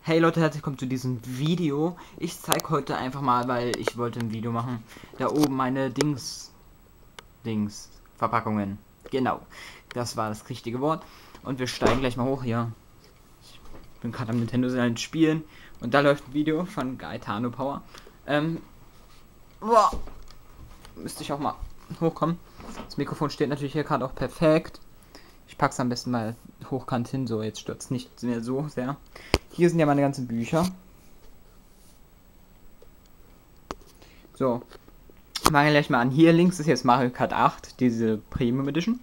Hey Leute, herzlich willkommen zu diesem Video. Ich zeige heute einfach mal, weil ich wollte ein Video machen. Da oben meine Verpackungen. Genau, das war das richtige Wort. Und wir steigen gleich mal hoch hier. Ich bin gerade am Nintendo seinen Spielen. Und da läuft ein Video von Gaetano Power. Boah, müsste ich auch mal hochkommen. Das Mikrofon steht natürlich hier gerade auch perfekt. Ich packe es am besten mal hochkant hin, so jetzt stürzt nicht mehr so sehr. Hier sind ja meine ganzen Bücher. So, fangen wir gleich mal an. Hier links ist jetzt Mario Kart 8, diese Premium Edition.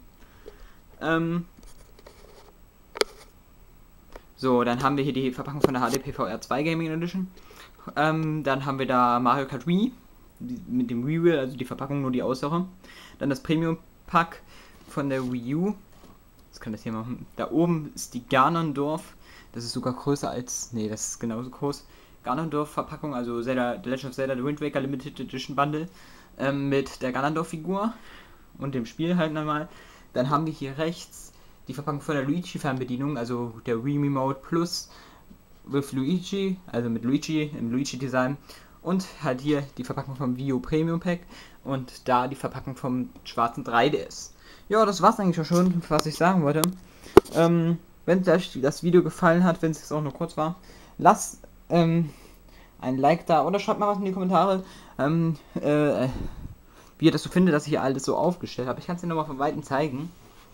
So, dann haben wir hier die Verpackung von der HDPVR 2 Gaming Edition. Dann haben wir da Mario Kart Wii mit dem Wii Wheel, also die Verpackung nur die Außere. Dann das Premium Pack von der Wii U. Das kann das hier machen. Da oben ist die Ganondorf. Das ist sogar größer als. Nee, das ist genauso groß. Ganondorf-Verpackung, also Zelda, The Legend of Zelda The Wind Waker Limited Edition Bundle. Mit der Ganondorf-Figur und dem Spiel halt nochmal. Dann haben wir hier rechts die Verpackung von der Luigi-Fernbedienung, also der Wii Remote Plus with Luigi, also mit Luigi im Luigi-Design. Und halt hier die Verpackung vom Wii U Premium Pack und da die Verpackung vom schwarzen 3DS. Ja, das war's eigentlich auch schon, was ich sagen wollte. Wenn euch das Video gefallen hat, wenn es jetzt auch nur kurz war, lasst ein Like da oder schreibt mal was in die Kommentare, wie ihr das so findet, dass ich hier alles so aufgestellt habe. Ich kann es dir nochmal von Weitem zeigen.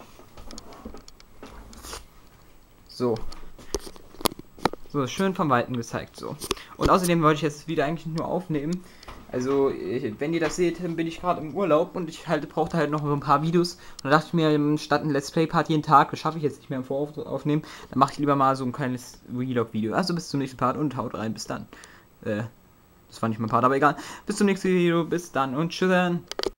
So, schön von Weitem gezeigt, so. Und außerdem wollte ich jetzt das Video eigentlich nur aufnehmen. Also, wenn ihr das seht, bin ich gerade im Urlaub und ich brauchte halt noch so ein paar Videos. Und da dachte ich mir, statt ein Let's Play Part jeden Tag, das schaffe ich jetzt nicht mehr im Voraus aufnehmen, dann mache ich lieber mal so ein kleines Vlog-Video. Also bis zum nächsten Part und haut rein, bis dann. Das war nicht mein Part, aber egal. Bis zum nächsten Video, bis dann und tschüss.